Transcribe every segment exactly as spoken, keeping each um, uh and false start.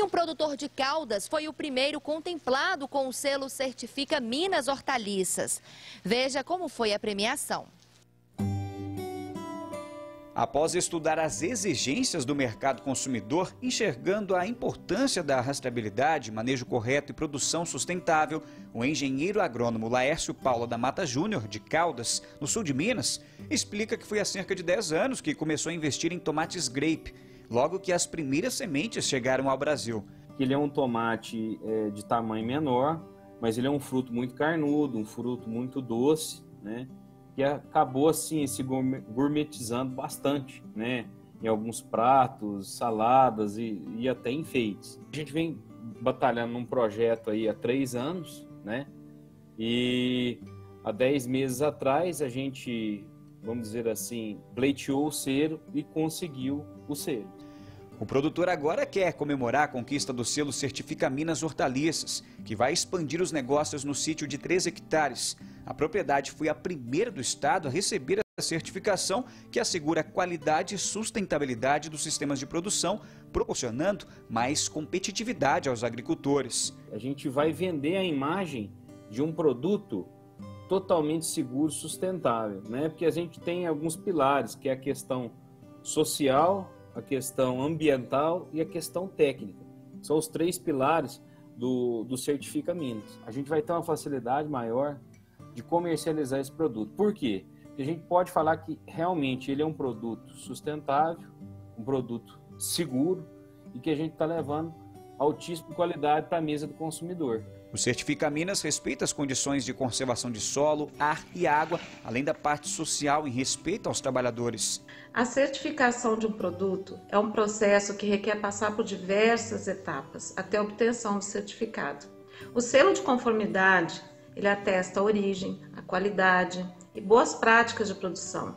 E um produtor de Caldas foi o primeiro contemplado com o selo Certifica Minas Hortaliças. Veja como foi a premiação. Após estudar as exigências do mercado consumidor, enxergando a importância da rastreabilidade, manejo correto e produção sustentável, o engenheiro agrônomo Laércio Paula da Mata Júnior, de Caldas, no sul de Minas, explica que foi há cerca de dez anos que começou a investir em tomates grape, logo que as primeiras sementes chegaram ao Brasil. Ele é um tomate é, de tamanho menor, mas ele é um fruto muito carnudo, um fruto muito doce, né? Que acabou assim se gourmetizando bastante, né? Em alguns pratos, saladas e, e até enfeites. A gente vem batalhando num projeto aí há três anos, né? E há dez meses atrás a gente, vamos dizer assim, pleiteou o selo e conseguiu o selo. O produtor agora quer comemorar a conquista do selo Certifica Minas Hortaliças, que vai expandir os negócios no sítio de três hectares. A propriedade foi a primeira do estado a receber a certificação que assegura a qualidade e sustentabilidade dos sistemas de produção, proporcionando mais competitividade aos agricultores. A gente vai vender a imagem de um produto totalmente seguro e sustentável, né? Porque a gente tem alguns pilares, que é a questão social, a questão ambiental e a questão técnica. São os três pilares do, do Certifica Minas. A gente vai ter uma facilidade maior de comercializar esse produto. Por quê? Porque a gente pode falar que realmente ele é um produto sustentável, um produto seguro e que a gente está levando altíssima qualidade para a mesa do consumidor. O Certifica Minas respeita as condições de conservação de solo, ar e água, além da parte social em respeito aos trabalhadores. A certificação de um produto é um processo que requer passar por diversas etapas até a obtenção do certificado. O selo de conformidade, ele atesta a origem, a qualidade e boas práticas de produção,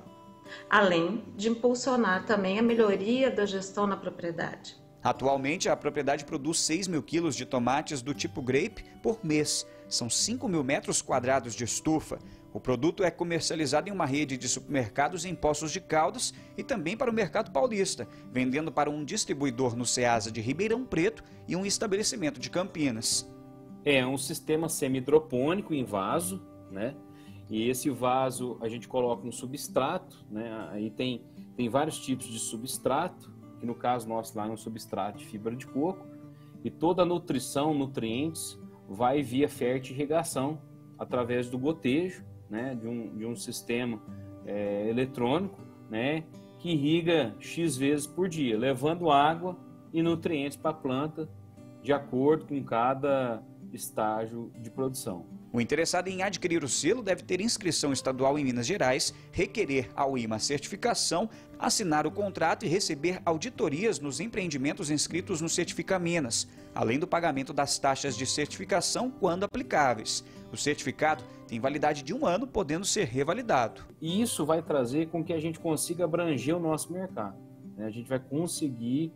além de impulsionar também a melhoria da gestão na propriedade. Atualmente, a propriedade produz seis mil quilos de tomates do tipo grape por mês. São cinco mil metros quadrados de estufa. O produto é comercializado em uma rede de supermercados em Poços de Caldas e também para o mercado paulista, vendendo para um distribuidor no Ceasa de Ribeirão Preto e um estabelecimento de Campinas. É um sistema semi-hidropônico em vaso, né? E esse vaso a gente coloca um substrato, né? Aí tem, tem vários tipos de substrato, que no caso nosso lá é um substrato de fibra de coco, e toda a nutrição, nutrientes, vai via fertirrigação através do gotejo, né, de, um, de um sistema é, eletrônico, né, que irriga X vezes por dia, levando água e nutrientes para a planta de acordo com cada estágio de produção. O interessado em adquirir o selo deve ter inscrição estadual em Minas Gerais, requerer ao I M A certificação, assinar o contrato e receber auditorias nos empreendimentos inscritos no Certifica Minas, além do pagamento das taxas de certificação quando aplicáveis. O certificado tem validade de um ano, podendo ser revalidado. E isso vai trazer com que a gente consiga abranger o nosso mercado, né? A gente vai conseguir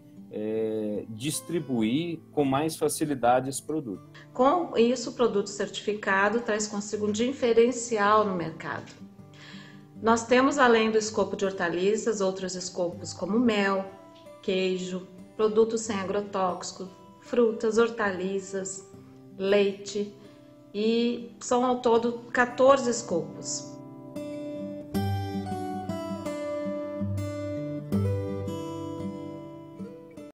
É, distribuir com mais facilidade esse produto. Com isso, o produto certificado traz consigo um diferencial no mercado. Nós temos, além do escopo de hortaliças, outros escopos como mel, queijo, produtos sem agrotóxico, frutas, hortaliças, leite, e são ao todo quatorze escopos.